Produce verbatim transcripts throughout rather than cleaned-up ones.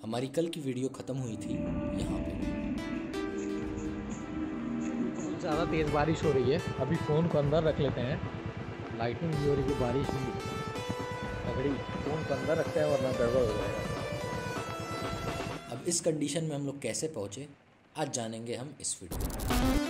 हमारी कल की वीडियो ख़त्म हुई थी यहाँ पे। बहुत ज़्यादा तेज़ बारिश हो रही है। अभी फ़ोन को अंदर रख लेते हैं। लाइटिंग भी हो रही है, बारिश भी तगड़ी। फ़ोन को अंदर रखते हैं वरना गड़बड़ हो जाएगा। अब इस कंडीशन में हम लोग कैसे पहुँचे आज जानेंगे हम इस वीडियो में।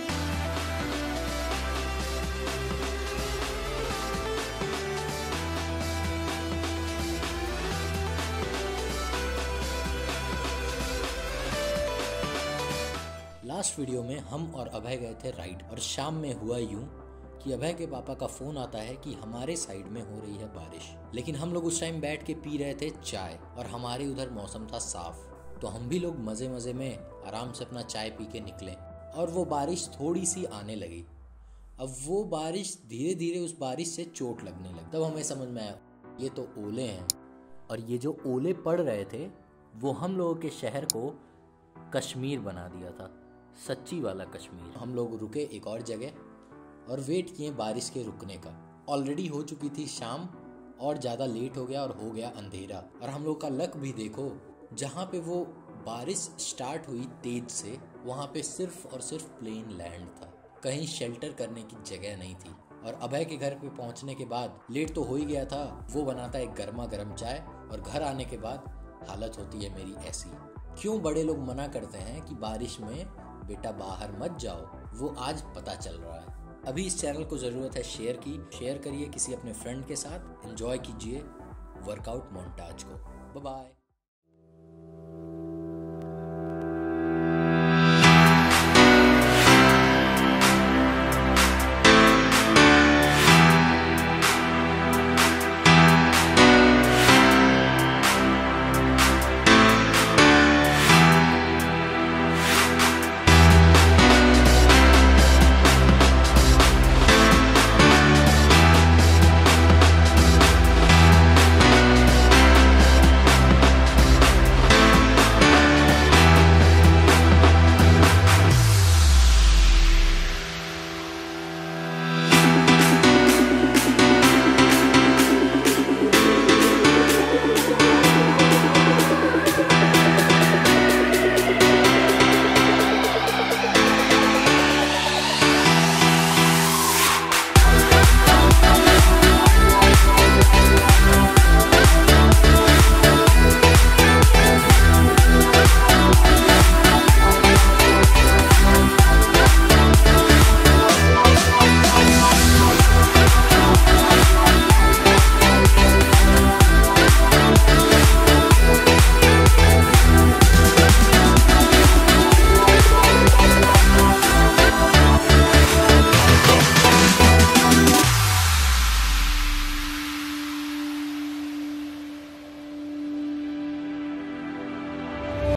लास्ट वीडियो में हम और अभय गए थे राइड और शाम में हुआ यूं कि अभय के पापा का फोन आता है कि हमारे साइड में हो रही है बारिश। लेकिन हम लोग उस टाइम बैठ के पी रहे थे चाय और हमारे उधर मौसम था साफ, तो हम भी लोग मजे मजे में आराम से अपना चाय पी के निकले और वो बारिश थोड़ी सी आने लगी। अब वो बारिश धीरे धीरे उस बारिश से चोट लगने लगी। तब हमें समझ में आया ये तो ओले हैं, और ये जो ओले पड़ रहे थे वो हम लोगों के शहर को कश्मीर बना दिया था, सच्ची वाला कश्मीर। हम लोग रुके एक और जगह और वेट किए बारिश के रुकने का। ऑलरेडी हो चुकी थी शाम और ज़्यादा लेट हो गया और हो गया अंधेरा। और हम लोग का लक भी देखो, जहाँ पे वो बारिश स्टार्ट हुई तेज से, वहाँ पे सिर्फ और सिर्फ प्लेन लैंड था, कहीं शेल्टर करने की जगह नहीं थी। और अभय के घर पे पहुँचने के बाद लेट तो हो ही गया था, वो बनाता है गर्मा गर्म चाय और घर आने के बाद हालत होती है मेरी ऐसी। क्यों बड़े लोग मना करते हैं कि बारिश में बेटा बाहर मत जाओ, वो आज पता चल रहा है। अभी इस चैनल को ज़रूरत है शेयर की, शेयर करिए किसी अपने फ्रेंड के साथ। एंजॉय कीजिए वर्कआउट मोन्टाज को। Bye bye.